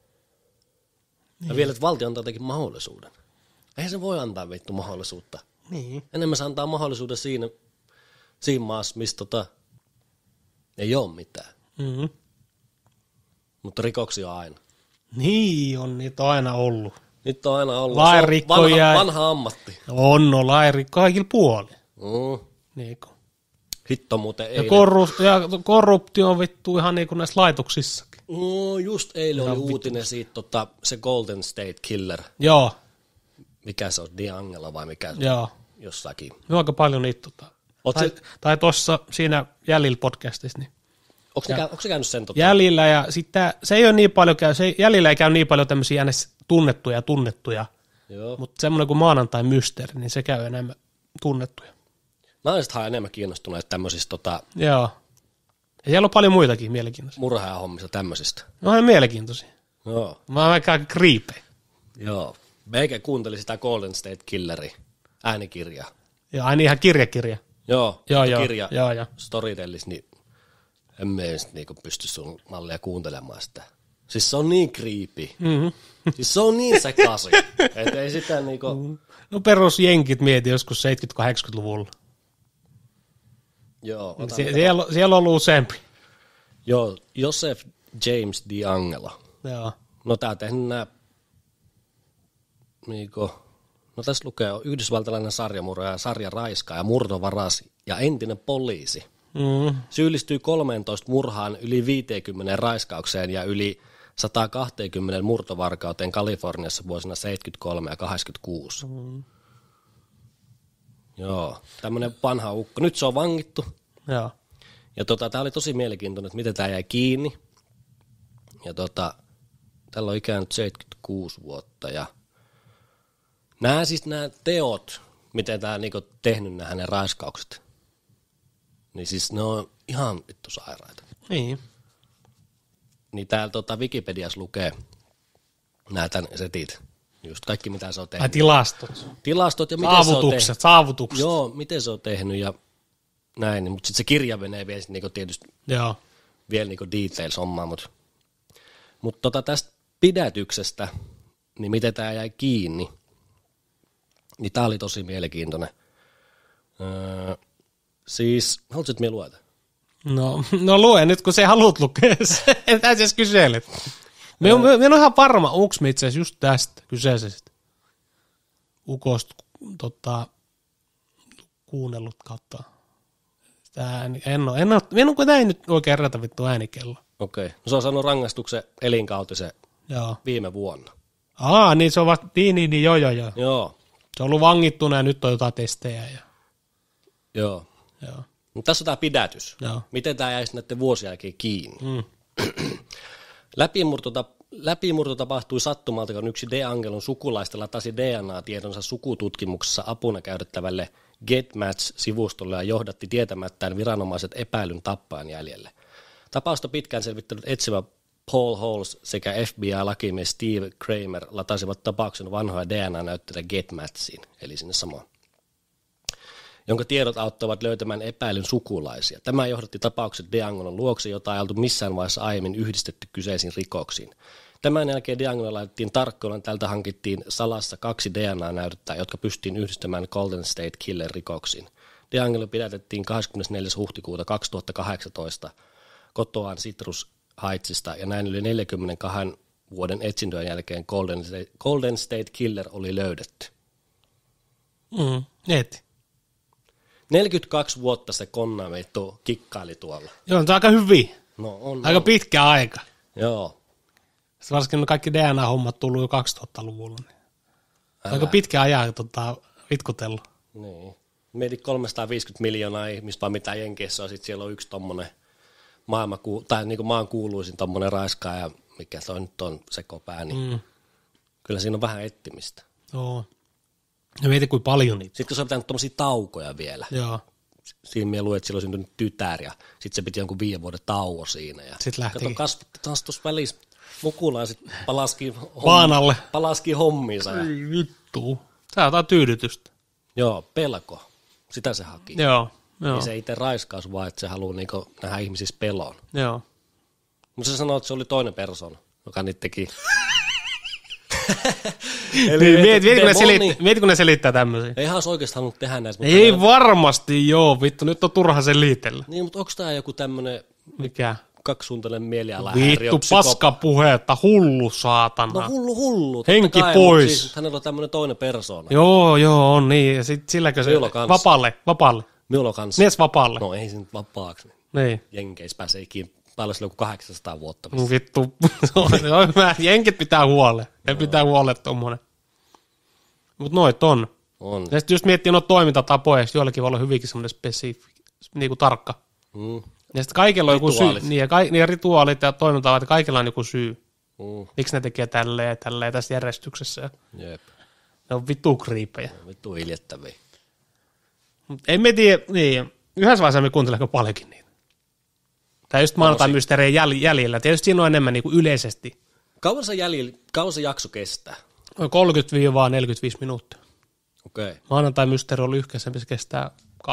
Ja vielä, että valtio antaa jotenkin mahdollisuuden. Eihän se voi antaa vittu mahdollisuutta. Niin. Enemmän se antaa mahdollisuuden siinä maassa, missä ei ole mitään. Mm-hmm. Mutta rikoksia on aina. Niin, on niitä aina ollut. Nyt on aina ollut. Lainrikkoja. Vanha ammatti. On lainrikko kaikilla puolilla. Niinku. Hitto muuten Ja, eilen. korruptio on vittu ihan niin kuin näissä laitoksissakin. Just eilen oli uutinen siitä, se Golden State Killer. Joo. Mikä se on, D'Angelo vai mikä se Joo. on jossakin. No aika paljon niitä. Tai tuossa siinä Jäljillä podcastissa. Niin. Onko se käynyt sen? Jäljillä ja sitten se ei ole niin paljon, Jäljillä ei käy niin paljon tämmöisiä tunnettuja. Mutta semmoinen kuin Maanantai Mysteeri, niin se käy enemmän tunnettuja. Naisethan on enemmän kiinnostuneet tämmöisistä Joo. Ja siellä on paljon muitakin mielenkiintoisia. murhaajahommista tämmöisistä. No on mielenkiintoisia. Joo. Mä oon aika creepy. Joo. Meikä kuunteli sitä Golden State Killerin äänikirjaa. Joo, aina ihan kirja. Joo. Kirja. Joo. Storytellis, niin en mä edes niinku pysty sun mallia kuuntelemaan sitä. Siis se on niin creepy. Mm-hmm. Siis se on niin sekaisin, että ei sitä niinku... No perusjenkit mieti joskus 70-80-luvulla. Joo. Siellä on ollut useampi. Joo, Joseph James D'Angelo. Joo. No tää on tehnyt nää... Niinku... No tässä lukee yhdysvaltalainen sarjamurhaaja, sarjaraiskaaja, murtovaras ja entinen poliisi. Syyllistyy 13 murhaan, yli 50 raiskaukseen ja yli 120 murtovarkauteen Kaliforniassa vuosina 73 ja 86. Joo, tämmönen vanha ukko. Nyt se on vangittu. Joo. Ja tää oli tosi mielenkiintoinen, että miten tää jäi kiinni. Ja tällä on ikään nyt 76 vuotta ja nämä teot, miten tää niinku tehnyt nämä hänen raiskaukset, niin siis ne on ihan vittu sairaita. Niin. Niin täällä Wikipediassa lukee näitä setit, just kaikki mitä se on tehnyt. Tilastot ja miten se on tehnyt. Saavutukset. Joo, miten se on tehnyt ja näin, mutta sitten se kirja menee vielä niinku tietysti vielä niinku details hommaa, mutta tästä pidätyksestä, niin miten tää jäi kiinni, niin tää oli tosi mielenkiintoinen. Siis, haluatko, että minä lueta? No lue nyt, kun sä haluat lukea. Entä siis kyselet? Minä en ole ihan varma, onko me itse asiassa just tästä kyseisestä ukosta kuunnellut kautta. En ole näin nyt oikein herätä vittu äänikello. Okei. No se on saanut rangaistuksen elinkautisen viime vuonna. Niin se on vasta, niin, joo. Joo. Se on ollut vangittuna ja nyt on jotain testejä. Joo. Mutta tässä on tämä pidätys. Joo. Miten tämä jäisi näiden vuosien jälkeen kiinni? Läpimurto tapahtui sattumalta, kun yksi D'Angelon sukulaista latasi DNA-tietonsa sukututkimuksessa apuna käytettävälle GetMatch-sivustolle ja johdatti tietämättään viranomaiset epäilyn tappajan jäljelle. Tapausta pitkään selvittänyt etsivä Paul Halls sekä FBI-lakimies Steve Kramer latasivat tapauksen vanhoja DNA-näytteitä GetMatchiin, eli sinne samaan, jonka tiedot auttavat löytämään epäilyn sukulaisia. Tämä johdatti tapaukset D'Angelon luokse, jota ei oltu missään vaiheessa aiemmin yhdistetty kyseisiin rikoksiin. Tämän jälkeen D'Angelo laitettiin tarkkoon, tältä hankittiin salassa 2 DNA-näytettä, jotka pystyttiin yhdistämään Golden State Killer rikoksiin. D'Angelo pidätettiin 24. huhtikuuta 2018 kotoaan Citrus Heightsista, ja näin yli 42 vuoden etsintöjen jälkeen Golden State Killer oli löydetty. Netti. 42 vuotta se konna meittu kikkaili tuolla. Joo, se on aika hyvin. No, on. Aika pitkä aika. Joo. Sitten varsinkin kaikki DNA-hommat tullut jo 2000-luvulla. Niin. Aika pitkä ajan vitkutellut. Niin. Mietit 350 miljoonaa ihmistä, vaan mitä Jenkeissä on, sitten siellä on yksi tommonen maan kuuluisin tommonen raiskaaja, mikä toi nyt on sekopää, niin kyllä siinä on vähän ettimistä. Joo. Ja mieti, kuin paljon niitä. Sitten kun se on pitänyt tommosia taukoja vielä. Joo. siinä minä luin, että sillä oli syntynyt tytär ja sitten se piti jonkun 5 vuoden tauon siinä. Ja sitten lähtikin. Kato, kasvatti taas tuossa välissä mukulaan ja sitten Paanalle. Palaski hommiinsa. Ja... Vittu. Sä jotain tyydytystä. Joo, pelko. Sitä se haki. Joo. Ei se itse raiskaus, vaan että se haluaa niinku nähdä ihmisissä pelon. Joo. Mutta se sanoi, että se oli toinen persona, joka niitä teki. Eli mieti, kun ne selittää tämmöisiä. Ei olisi oikeasti halunnut tehdä näitä. Ei varmasti, joo, vittu, nyt on turha sen liitellä. Niin, mutta onko tämä joku tämmöinen mikä? Kaksisuuntainen mielialahäiriö? Vittu, paskapuhetta, hullu saatana. No hullu. Henki pois. Siis, hänellä on tämmöinen toinen persoona. Joo, on niin. Ja sit silläkö se... Vapaalle. Minulla kanssa. Mies vapaalle. No ei se nyt vapaaksi. Niin. Jenkeissä pääsee ikinä. Paljon sillä on 800 vuotta. Vittu. Jenkit pitää huolen. Ne pitää huolen tommonen. Mut noit on. Ja sit just miettii noita toimintatapoja, joillekin voi olla hyvinkin semmoinen spesifi, niinku tarkka. Ja sit kaikilla on joku syy. Niin, rituaalit ja toimintatavat, kaikilla on joku syy. Miksi ne tekee tälleen tässä järjestyksessä. Jep. Ne on vittu kriipejä. Vittu iljettäviä. Ei me tiedä, niin. Yhdessä vaiheessa me kuuntelemme paljonkin niitä. Tai just maanantai-mysteerien jäljellä. Tietysti siinä on enemmän niin kuin yleisesti. Kauan se jakso kestää? 30-45 minuuttia. Okei. Maanantai-mysteeri on lyhkäisempi, se kestää 20-25.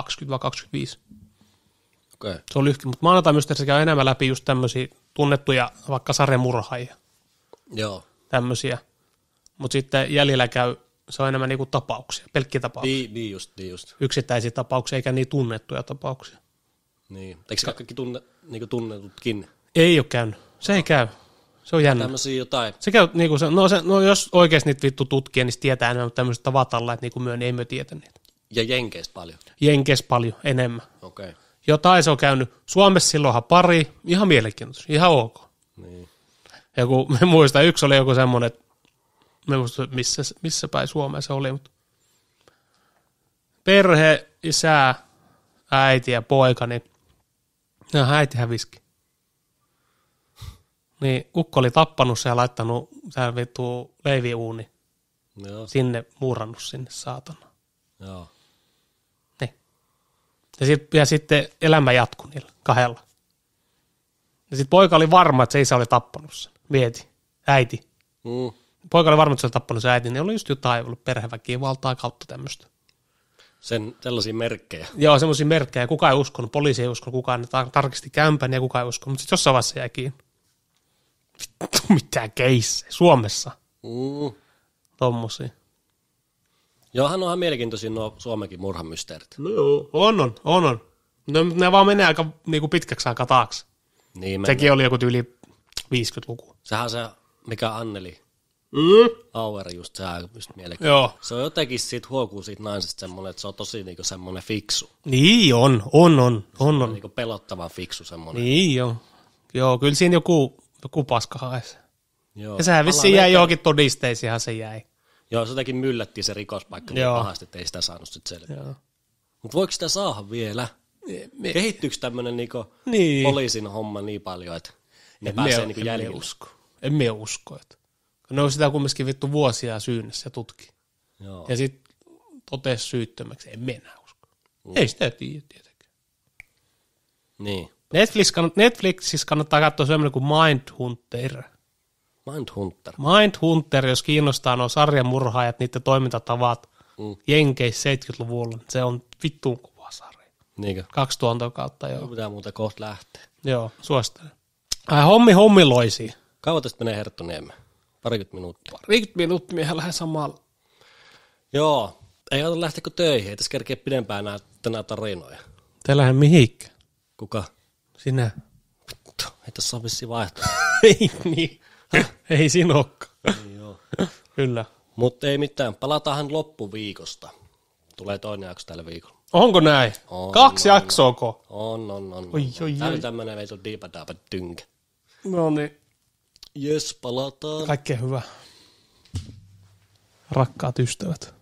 Okei. Se on lyhkä, mutta maanantai-mysteeri käy enemmän läpi just tämmöisiä tunnettuja vaikka sarjamurhaajia. Joo. Tämmöisiä. Mutta sitten jäljellä käy, se on enemmän niinku tapauksia, pelkkiä tapauksia. Niin just. Yksittäisiä tapauksia, eikä niin tunnettuja tapauksia. Niin. Eikö se kaikki niinku tunnetutkin? Ei ole käynyt. Se ei käy. Se on jännä. Tämmöisiä jotain. Se käy, niinku no jos oikeasti niitä vittu tutkii, niin tietää enemmän tämmöistä tavatalla, että niinku myö, niin ei myö tietä niitä. Ja Jenkeistä paljon? Jenkeistä paljon, enemmän. Okei. Jotain se on käynyt. Suomessa silloinhan pari, ihan mielenkiintoista, ihan ok. Niin. Ja kun me muistan, yksi oli joku semmoinen, että me muistan, missä päin Suomea se oli, mutta perhe, isä, äiti ja poika, niin äiti häviski. Niin ukko oli tappanut se ja laittanut täällä vittu leiviuuni. Joo. Sinne, muurannut sinne, saatana. Joo. Niin. Ja sitten elämä jatkui niillä kahdella. Ja sitten poika oli varma, että se isä oli tappanut sen. Mieti. Äiti. Poika oli varma, että se oli tappanut sen äiti. Ne oli just jotain ollut perheväkivaltaa kautta tämmöistä. Sellaisia merkkejä. Joo, semmoisia merkkejä. Kukaan ei uskonut. Poliisi ei uskonut. Kukaan ne tarkisti kämpän ja kukaan ei uskonut. Mutta sitten jossain vaiheessa jäi kiinni. Vittu, mitään keissejä. Suomessa. Tommosia. Johan onhan mielenkiintoisia nuo Suomenkin murhamysteerit. No joo. On. Ne vaan menee aika niinku pitkäksi aikaa taakse. Niin sekin oli joku yli 50-luku. Sehän se, mikä Anneli Auer just, sehän on just mielenkiintoista. Joo. Se on jotenkin siitä huokuu siitä naisesta semmoinen, että se on tosi niinku semmoinen fiksu. Niin on. Niinku pelottavan fiksu semmoinen. Niin on. Joo, kyllä siinä joku paska haisi. Joo. Ja sehän vissiin jäi johonkin todisteisiinhan se jäi. Joo, se jotenkin myllättiin se rikospaikka niin pahasti, että ei sitä saanut sitten selvää. Mutta voiko sitä saada vielä? Kehittyykö tämmöinen niinku poliisin homma niin paljon, että ne pääsee niinku jäljellä? En minä usko. Että ne on sitä kumminkin vittu vuosia syynnässä ja tutki. Joo. Ja sitten totesi syyttömäksi. En minä usko. Ei sitä tiedä tietenkään. Niin. Netflixissä kannattaa katsoa semmoinen kuin Mindhunter. Mindhunter, jos kiinnostaa nuo sarjamurhaajat, niiden toimintatavat Jenkeissä 70-luvulla. Se on vittuun kuva sarja. Niinkö? 2000 kautta, joo. Pitää muuten kohta lähteä. Joo, suosittelen. Hommiloisia. Kauan tästä menee Herttoniemeen? 20 minuuttia. 20 minuuttia, mehän lähden samalla. Joo, ei ota lähteekö töihin, ei tässä kerkeä pidempään näitä tarinoja. Te lähden mihinkään. Kuka? Sinä. Vittu, ei tässä ole vissiin vaihtoehto. Ei niin. Ei siinä olekaan. Joo. Kyllä. Mutta ei mitään, palataanhan loppuviikosta. Tulee toinen jakso tällä viikolla. Onko näin? 2 jaksoako? On. Oi. Tämä on tämmönen veitu diipadaapa dynkä. No niin. Jes, palataan. Kaikkea hyvää. Rakkaat ystävät.